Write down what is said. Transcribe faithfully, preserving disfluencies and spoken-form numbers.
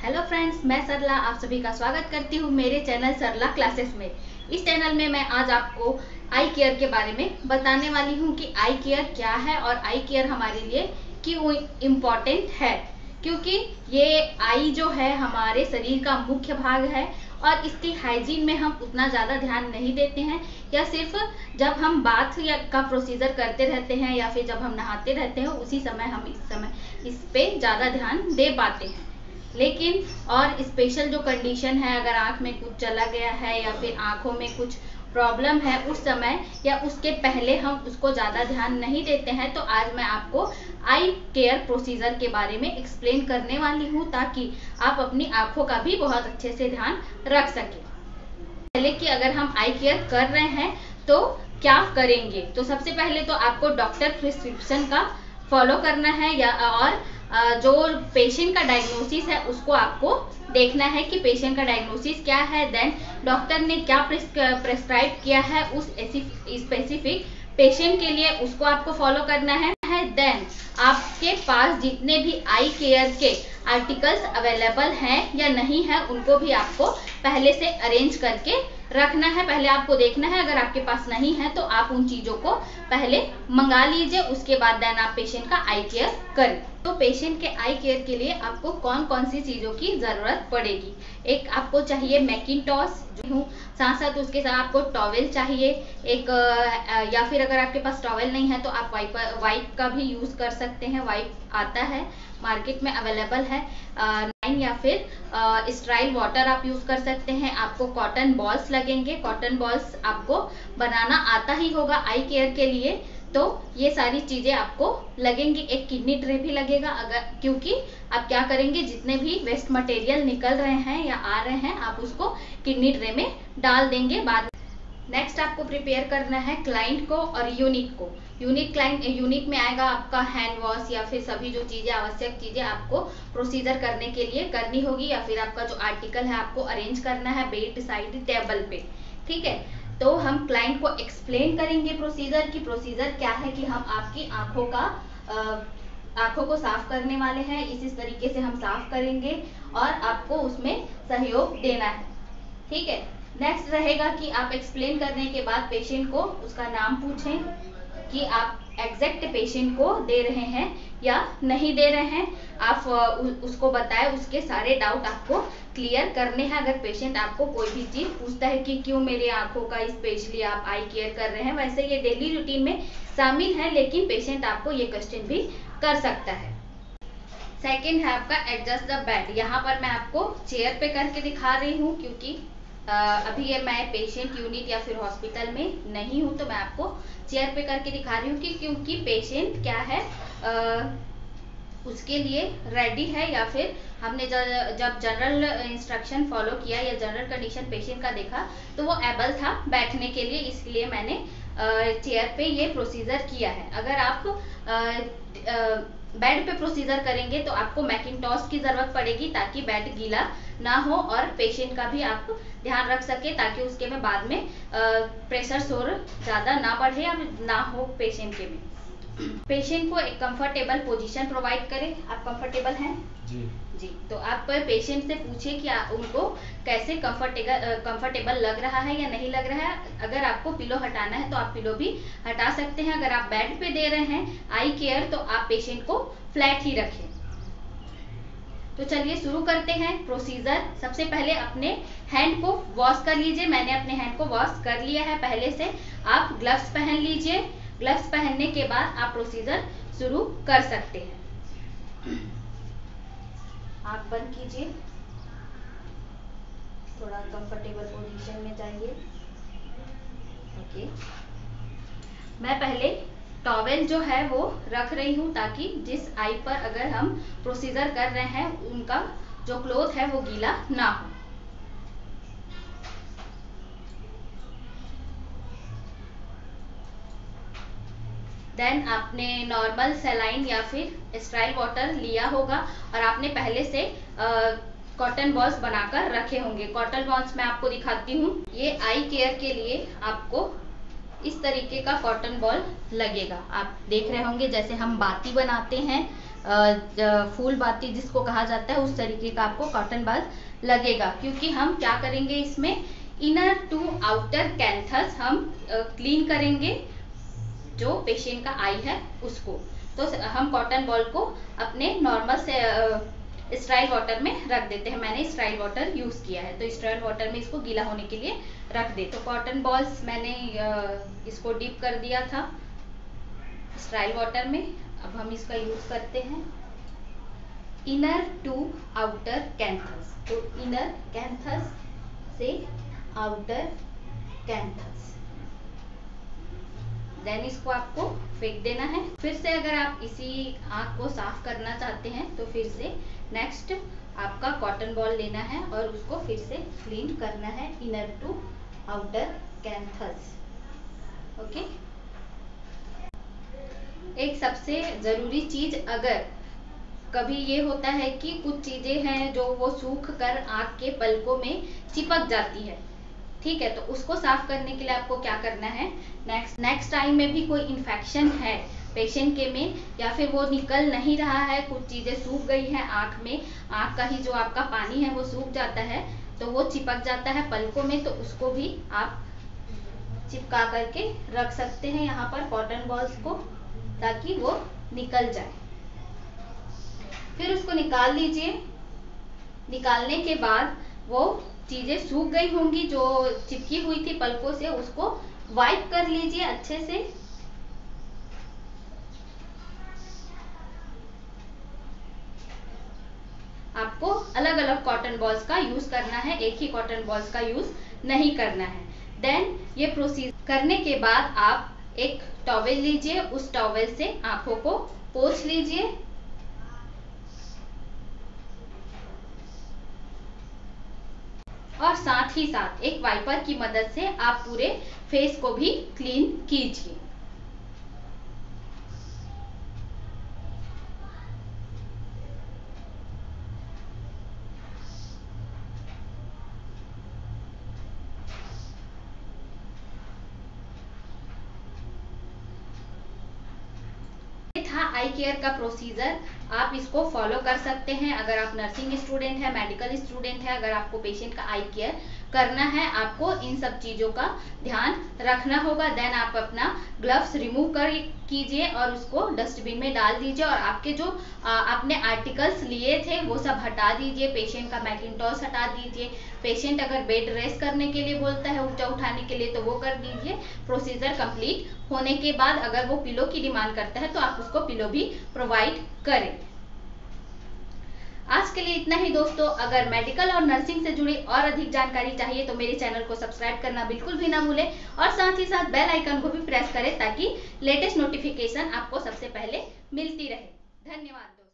Hello friends, मैं सरला आप सभी का स्वागत करती हूँ मेरे चैनल सरला क्लासेस में। इस चैनल में मैं आज आपको आई केयर के बारे में बताने वाली हूँ कि आई केयर क्या है और आई केयर हमारे लिए क्यों इम्पोर्टेंट है। क्योंकि ये आई जो है हमारे शरीर का मुख्य भाग है और इसकी हाइजीन में हम उतना ज़्यादा ध्यान नहीं देते हैं, या सिर्फ जब हम बाथ या का प्रोसीजर करते रहते हैं या फिर जब हम नहाते रहते हैं उसी समय हम इस समय इस पे ज़्यादा ध्यान दे पाते हैं। लेकिन और स्पेशल जो कंडीशन है, अगर आँख में कुछ चला गया है या फिर आँखों में कुछ प्रॉब्लम है उस समय या उसके पहले हम उसको ज़्यादा ध्यान नहीं देते हैं, तो आज मैं आपको आई केयर प्रोसीजर के बारे में एक्सप्लेन करने वाली हूँ ताकि आप अपनी आँखों का भी बहुत अच्छे से ध्यान रख सकें। पहले कि अगर हम आई केयर कर रहे हैं तो क्या करेंगे, तो सबसे पहले तो आपको डॉक्टर प्रिस्क्रिप्शन का फॉलो करना है, या और जो पेशेंट का डायग्नोसिस है उसको आपको देखना है कि पेशेंट का डायग्नोसिस क्या है, देन डॉक्टर ने क्या प्रेस्क्राइब किया है उस स्पेसिफिक पेशेंट के लिए, उसको आपको फॉलो करना है। देन आपके पास जितने भी आई केयर के आर्टिकल्स अवेलेबल हैं या नहीं है उनको भी आपको पहले से अरेंज करके रखना है। पहले आपको देखना है, अगर आपके पास नहीं है तो आप उन चीज़ों को पहले मंगा लीजिए, उसके बाद देन आप पेशेंट का आई केयर करें। तो पेशेंट के आई केयर के लिए आपको कौन कौन सी चीज़ों की ज़रूरत पड़ेगी। एक आपको चाहिए मैकिंटॉस जो हूँ, साथ साथ उसके साथ आपको टॉवेल चाहिए एक, या फिर अगर आपके पास टॉवेल नहीं है तो आप वाइप वाइप का भी यूज़ कर सकते हैं। वाइप आता है मार्केट में अवेलेबल है, नाइन या फिर स्ट्राइल वाटर आप यूज़ कर सकते हैं। आपको कॉटन बॉल्स लगेंगे, कॉटन बॉल्स आपको बनाना आता ही होगा आई केयर के लिए, तो ये सारी चीज़ें आपको लगेंगी। एक किडनी ट्रे भी लगेगा, अगर क्योंकि आप क्या करेंगे, जितने भी वेस्ट मटेरियल निकल रहे हैं या आ रहे हैं आप उसको किडनी ट्रे में डाल देंगे बाद। नेक्स्ट आपको प्रिपेयर करना है क्लाइंट को और यूनिट को। यूनिट क्लाइंट यूनिट में आएगा आपका हैंड वॉश या फिर सभी जो चीज़ें आवश्यक चीज़ें आपको प्रोसीजर करने के लिए करनी होगी, या फिर आपका जो आर्टिकल है आपको अरेंज करना है बेड साइड टेबल पे, ठीक है। तो हम क्लाइंट को एक्सप्लेन करेंगे प्रोसीजर की प्रोसीजर क्या है, कि हम आपकी आंखों का आंखों को साफ करने वाले हैं, इस इस तरीके से हम साफ करेंगे और आपको उसमें सहयोग देना है, ठीक है। नेक्स्ट रहेगा कि आप एक्सप्लेन करने के बाद पेशेंट को उसका नाम पूछें कि आप एग्जैक्ट पेशेंट को दे रहे हैं या नहीं दे रहे हैं, आप उसको बताएं, उसके सारे डाउट आपको क्लियर करने हैं। अगर पेशेंट आपको कोई भी चीज़ पूछता है कि क्यों मेरे आंखों का स्पेशली आप आई केयर कर रहे हैं, वैसे ये डेली रूटीन में शामिल है, लेकिन पेशेंट आपको ये क्वेश्चन भी कर सकता है। सेकेंड है आपका एडजस्ट द बेड। यहाँ पर मैं आपको चेयर पे करके दिखा रही हूँ क्योंकि Uh, अभी ये मैं पेशेंट यूनिट या फिर हॉस्पिटल में नहीं हूँ, तो मैं आपको चेयर पे करके दिखा रही हूँ कि क्योंकि पेशेंट क्या है uh, उसके लिए रेडी है, या फिर हमने जब जनरल इंस्ट्रक्शन फॉलो किया या जनरल कंडीशन पेशेंट का देखा तो वो एबल था बैठने के लिए, इसलिए मैंने चेयर पे ये प्रोसीजर किया है। अगर आप आ, आ, बेड पे प्रोसीजर करेंगे तो आपको मैकिंटॉस की ज़रूरत पड़ेगी ताकि बेड गीला ना हो और पेशेंट का भी आप ध्यान रख सके, ताकि उसके में बाद में प्रेशर शोर ज़्यादा ना बढ़े या ना हो पेशेंट के में। पेशेंट को एक कंफर्टेबल पोजीशन प्रोवाइड करें। आप कंफर्टेबल हैं जी जी तो आप पेशेंट से पूछें कि उनको कैसे कंफर्टेबल कंफर्टेबल लग रहा है या नहीं लग रहा है। अगर आपको पिलो हटाना है तो आप पिलो भी हटा सकते हैं। अगर आप बेड पे दे रहे हैं आई केयर तो आप पेशेंट को फ्लैट ही रखें। तो चलिए शुरू करते हैं प्रोसीजर। सबसे पहले अपने हैंड को वॉश कर लीजिए। मैंने अपने हैंड को वॉश कर लिया है पहले से। आप ग्लव्स पहन लीजिए। ग्लव्स पहनने के बाद आप प्रोसीजर शुरू कर सकते हैं। आँख बंद कीजिए, थोड़ा कंफर्टेबल पोजीशन में जाइए। ओके, मैं पहले टॉवेल जो है वो रख रही हूँ ताकि जिस आई पर अगर हम प्रोसीजर कर रहे हैं उनका जो क्लोथ है वो गीला ना हो। देन आपने नॉर्मल सलाइन या फिर स्ट्राइल वाटर लिया होगा और आपने पहले से कॉटन बॉल्स बनाकर रखे होंगे। कॉटन बॉल्स मैं आपको दिखाती हूँ। ये आई केयर के लिए आपको इस तरीके का कॉटन बॉल लगेगा। आप देख रहे होंगे जैसे हम बाती बनाते हैं फूल बाती जिसको कहा जाता है उस तरीके का आपको कॉटन बल्ब लगेगा, क्योंकि हम क्या करेंगे इसमें इनर टू आउटर कैंथस हम क्लीन करेंगे जो पेशेंट का आई है उसको। तो हम कॉटन बॉल को अपने नॉर्मल से स्ट्राइल वाटर में रख देते हैं। मैंने स्ट्राइल वाटर यूज किया है, तो स्ट्राइल वाटर में इसको गीला होने के लिए रख दे। तो कॉटन बॉल्स मैंने इसको डिप कर दिया था स्ट्राइल वाटर में। अब हम इसका यूज करते हैं इनर टू आउटर कैंथस। तो इनर कैंथस से आउटर कैंथस, देन इसको आपको फेंक देना है। फिर से अगर आप इसी आंख को साफ करना चाहते हैं तो फिर से नेक्स्ट आपका कॉटन बॉल लेना है और उसको फिर से क्लीन करना है inner to outer canthus. Okay. एक सबसे जरूरी चीज, अगर कभी ये होता है कि कुछ चीजें हैं जो वो सूख कर आंख के पलकों में चिपक जाती है, ठीक है, तो उसको साफ करने के लिए आपको क्या करना है, नेक्स्ट नेक्स्ट टाइम में भी कोई इन्फेक्शन है पेशेंट के में या फिर वो निकल नहीं रहा है, कुछ चीजें सूख गई है आंख में, आंख का ही जो आपका पानी है वो सूख जाता है, तो वो चिपक जाता है पलकों में, तो उसको भी आप चिपका करके रख सकते हैं यहाँ पर कॉटन बॉल्स को, ताकि वो निकल जाए। फिर उसको निकाल लीजिए। निकालने के बाद वो चीजें सूख गई होंगी जो चिपकी हुई थी पलकों से, उसको वाइप कर लीजिए अच्छे से। आपको अलग अलग कॉटन बॉल्स का यूज करना है, एक ही कॉटन बॉल्स का यूज नहीं करना है। देन ये प्रोसीजर करने के बाद आप एक टॉवेल लीजिए, उस टॉवेल से आंखों को पोंछ लीजिए। और साथ ही साथ एक वाइपर की मदद से आप पूरे फेस को भी क्लीन कीजिए। था आई केयर का प्रोसीजर, आप इसको फॉलो कर सकते हैं। अगर आप नर्सिंग स्टूडेंट है, मेडिकल स्टूडेंट है, अगर आपको पेशेंट का आई केयर करना है, आपको इन सब चीजों का ध्यान रखना होगा। देन आप अपना ग्लव्स रिमूव कर कीजिए और उसको डस्टबिन में डाल दीजिए, और आपके जो आ, आपने आर्टिकल्स लिए थे वो सब हटा दीजिए। पेशेंट का मैकिंटॉस हटा दीजिए। पेशेंट अगर बेड रेस्ट करने के लिए बोलता है ऊंचा उठाने के लिए तो वो कर दीजिए। प्रोसीजर कंप्लीट होने के बाद अगर वो पिलो की डिमांड करता है तो आप उसको पिलो भी प्रोवाइड करें। आज के लिए इतना ही दोस्तों। अगर मेडिकल और नर्सिंग से जुड़ी और अधिक जानकारी चाहिए तो मेरे चैनल को सब्सक्राइब करना बिल्कुल भी ना भूलें, और साथ ही साथ बेल आइकन को भी प्रेस करें ताकि लेटेस्ट नोटिफिकेशन आपको सबसे पहले मिलती रहे। धन्यवाद।